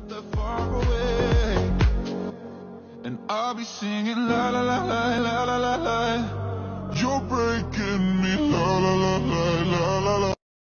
that far away, and I'll be singing la la la la la la la la. You're breaking